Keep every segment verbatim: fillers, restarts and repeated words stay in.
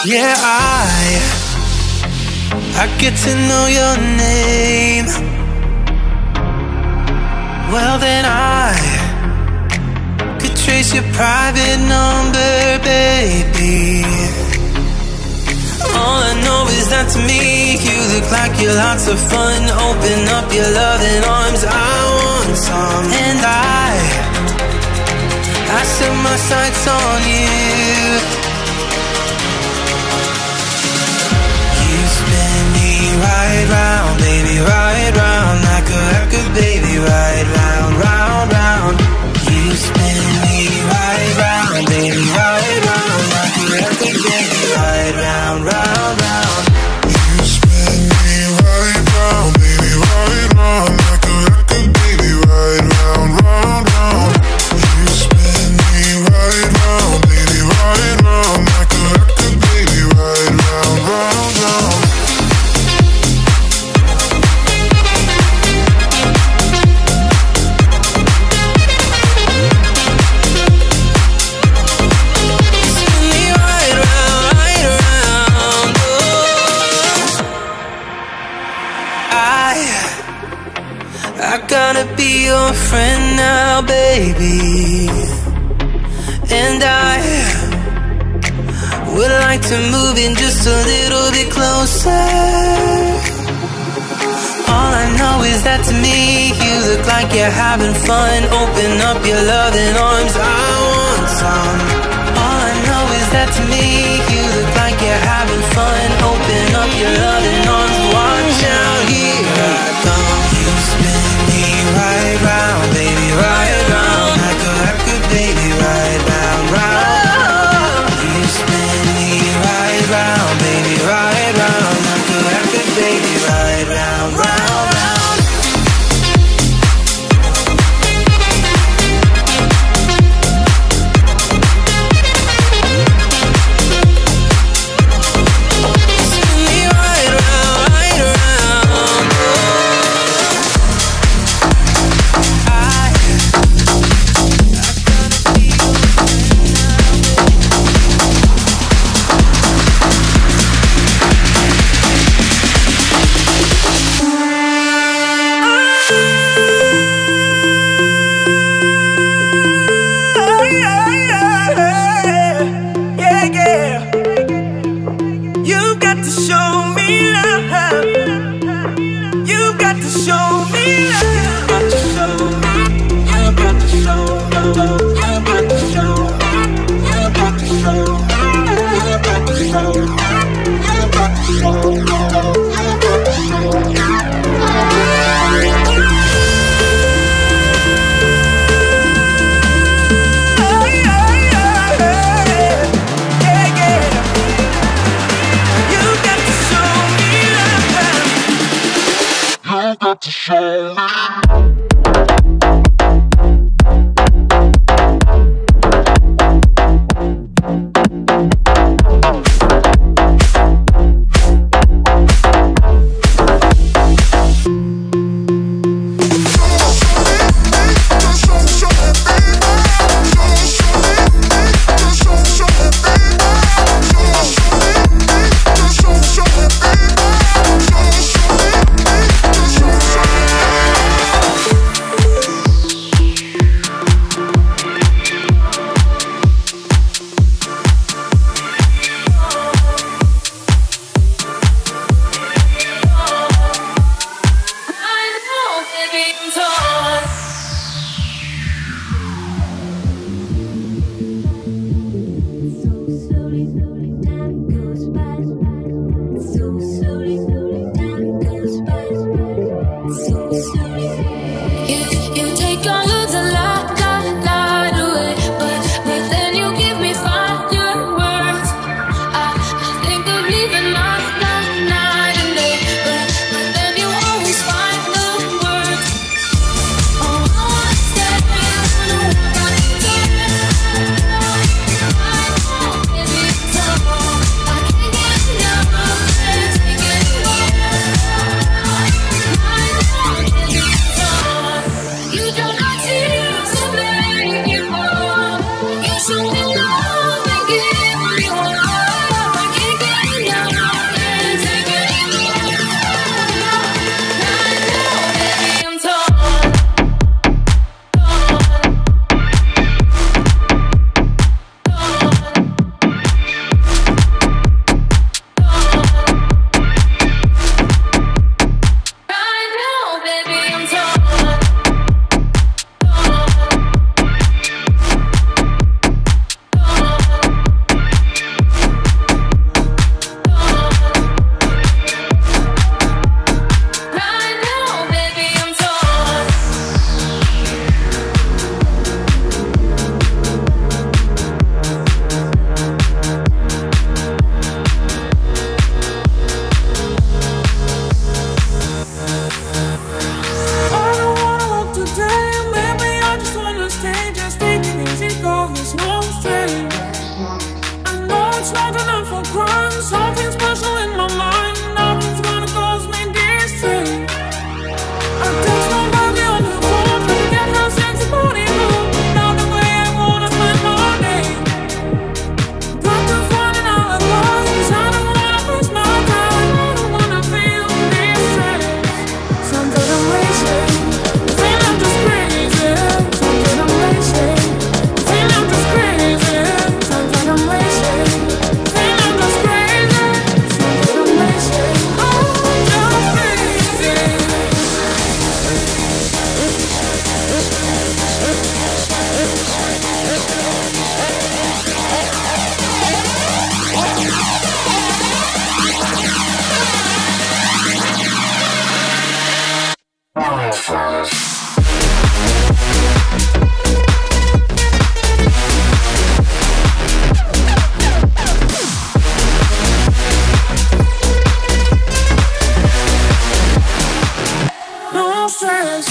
Yeah, I I get to know your name. Well, then I could trace your private number, baby. All I know is that to me you look like you're lots of fun. Open up your loving arms, I want some. And I I set my sights on you. Ride round, baby, ride round like a record, baby, ride round, round, round. You spin me right round, baby, ride round like a record, baby, ride round, round, round. You spin me right round, baby, ride round like a record, baby, ride round, round, round. You spin me right round, baby, ride round like a record, baby, ride round, round, round. I gotta be your friend now, baby. And I would like to move in just a little bit closer. All I know is that to me you look like you're having fun. Open up your loving arms, I want some. All I know is that to me you look like you're having fun. Open up your loving arms, watch out, here I come. You spin me right round, baby, right round like a record, baby, right round, round. You spin me right round, baby, right round like a record, baby, right round, round, round. To show me. No stress.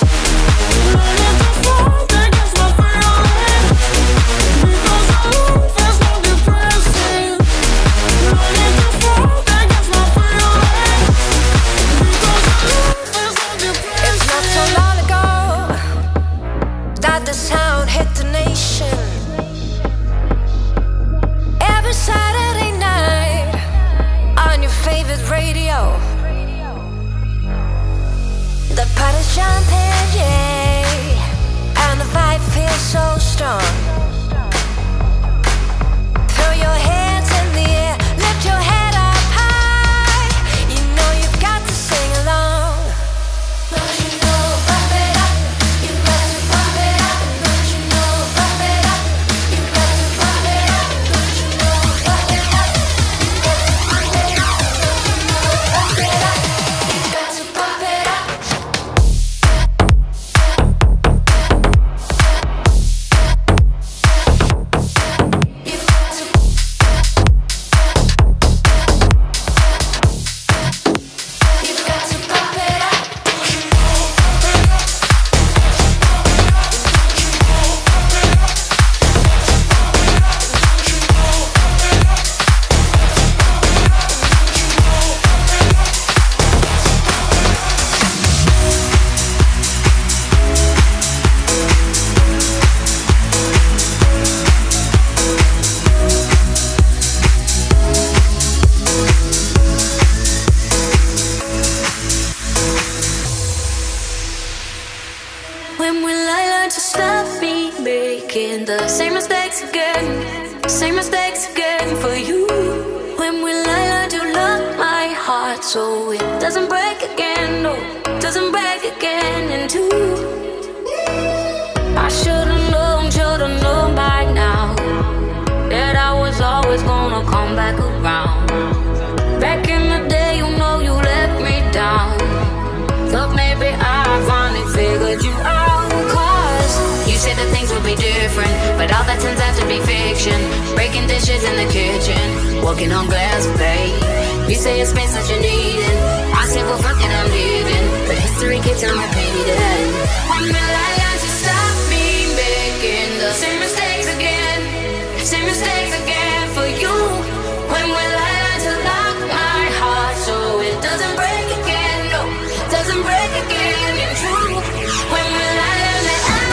The sound hit the nation. Every Saturday night on your favorite radio. The party's jumping, yeah, and the vibe feels so strong. Throw your hands in the air, lift your head up high. You know you've got to sing along. Don't you know, bump it up. You've got to bump it up. Don't you know, bump it up. You've got to bump it up. Don't you know, bump it up. You've got to bump it up. Don't you know, bump it up. You've got to bump it up. When will I learn to stop me making the same mistakes again? Same mistakes again for you. When will I learn to love my heart so it doesn't break again? No, doesn't break again in two. I should've known, should've known by now that I was always gonna come back around. Back in the day, you know you let me down. Thought maybe I finally figured you out. You said that things would be different, but all that turns out to be fiction. Breaking dishes in the kitchen, walking on glass, babe. You say it's space that you're needing. I said, well, fuck it, I'm leaving. But history keeps on repeating. When will I learn to stop me making the same mistakes again? Same mistakes again for you. When will I learn to lock my heart so it doesn't break again? No, doesn't break again in true. When will I learn that I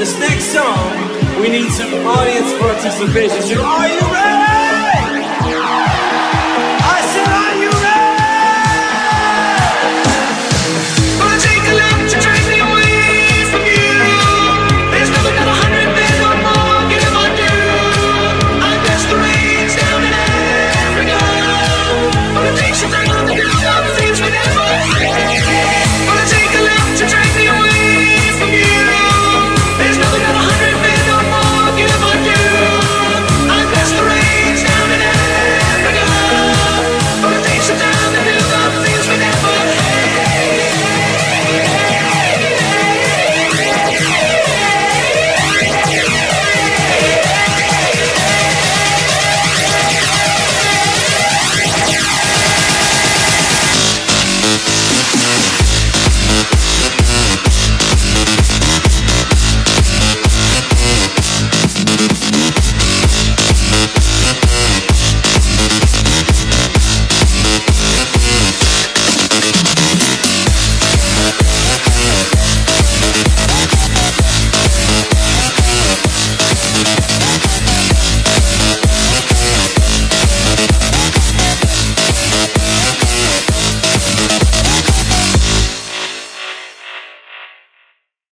this next song, we need some audience participation. So are you ready?